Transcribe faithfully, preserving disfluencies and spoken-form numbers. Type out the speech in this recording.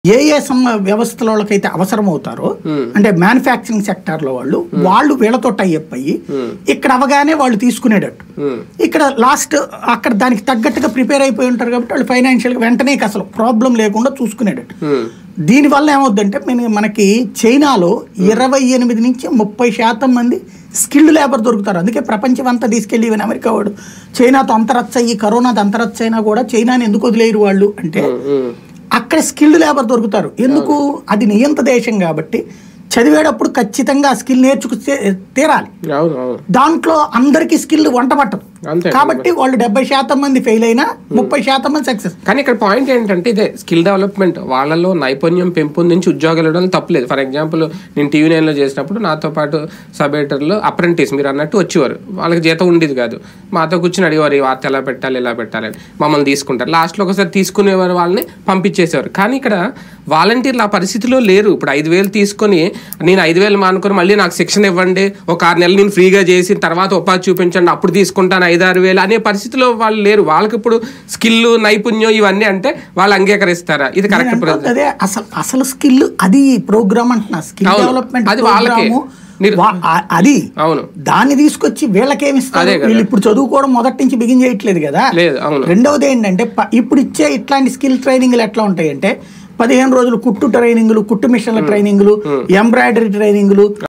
ఏ ఏ సమ వ్యవస్థలకైతే అవసరం అవుతారో అంటే మ్యానుఫ్యాక్చరింగ్ సెక్టార్ లో వాళ్ళు వాళ్ళు వీళ్ళతో టైఅప్ అయ్యి ఇక్కడ అవగానే వాళ్ళు తీసుకునేటట్టు ఇక్కడ లాస్ట్ అక్కడ దానికి తగ్గట్టుగా ప్రిపేర్ అయిపోయి ఉంటారు కాబట్టి వాళ్ళు ఫైనాన్షియల్ గా వెంటనే అసలు ప్రాబ్లం లేకుండా చూసుకునేటట్టు. దీనివల్ల ఏమవుద్దంటే మనకి చైనాలో ఇరవై ఎనిమిది నుంచి ముప్పై శాతం మంది స్కిల్డ్ లేబర్ దొరుకుతారు. అందుకే ప్రపంచం అంతా తీసుకెళ్ళి ఈవెన్ అమెరికా వాడు చైనాతో అంతరచ్చ అయ్యి కరోనాతో అంతరచ్చ అయినా కూడా చైనాని ఎందుకు వదిలేరు వాళ్ళు అంటే అక్కడ స్కిల్డ్ లేబర్ దొరుకుతారు. ఎందుకు? అది నియంత దేశం కాబట్టి చదివేటప్పుడు ఖచ్చితంగా స్కిల్ నేర్చుకు తీరాలి. దాంట్లో అందరికి స్కిల్ వంట పట్టదు కాబట్టి వాళ్ళు డెబ్బై శాతం మంది ఫెయిల్ అయినా ముప్పై శాతం మంది సక్సెస్. కానీ ఇక్కడ పాయింట్ ఏంటంటే ఇదే స్కిల్ డెవలప్మెంట్, వాళ్ళలో నైపుణ్యం పెంపొందించి ఉద్యోగాలు ఇవ్వడం తప్పలేదు. ఫర్ ఎగ్జాంపుల్ నేను టీవీ నైన్లో చేసినప్పుడు నాతో పాటు సబ్ ఎడిటర్లో అప్రెంటిస్ మీరు అన్నట్టు వచ్చేవారు. వాళ్ళకి జీతం ఉండేది కాదు, మాతో కూర్చొని అడిగేవారు ఈ వార్త ఎలా పెట్టాలి ఎలా పెట్టాలని. మమ్మల్ని తీసుకుంటారు, లాస్ట్లో ఒకసారి తీసుకునేవారు, వాళ్ళని పంపించేసేవారు. కానీ ఇక్కడ వాలంటీర్లు ఆ పరిస్థితిలో లేరు. ఇప్పుడు ఐదు వేలు తీసుకొని నేను ఐదు వేలు మానుకొని మళ్ళీ నాకు శిక్షణ ఇవ్వండి, ఒక ఆరు నెలలు నేను ఫ్రీగా చేసి తర్వాత ఉపాధి చూపించండి అప్పుడు తీసుకుంటాను ఐదు ఆరు వేలు అనే పరిస్థితిలో వాళ్ళు లేరు. వాళ్ళకి ఇప్పుడు స్కిల్ నైపుణ్యం ఇవన్నీ అంటే వాళ్ళు అంగీకరిస్తారా? ఇది కరెక్ట్? అదే అసలు అసలు స్కిల్ అది ప్రోగ్రామ్ అంటున్నా, స్కిల్ డెవలప్మెంట్ అది వాళ్ళకి అది అవును దాన్ని తీసుకొచ్చి వీళ్ళకేమిస్తారు? వీళ్ళు ఇప్పుడు చదువుకోవడం మొదటి నుంచి బిగిన్ చేయట్లేదు కదా. రెండవది ఏంటంటే ఇప్పుడు ఇచ్చే ఇట్లాంటి స్కిల్ ట్రైనింగ్లు ఎట్లా ఉంటాయంటే పదిహేను రోజులు కుట్టు ట్రైనింగ్లు, కుట్టు మిషన్ల ట్రైనింగ్లు, ఎంబ్రాయిడరీ ట్రైనింగ్లు,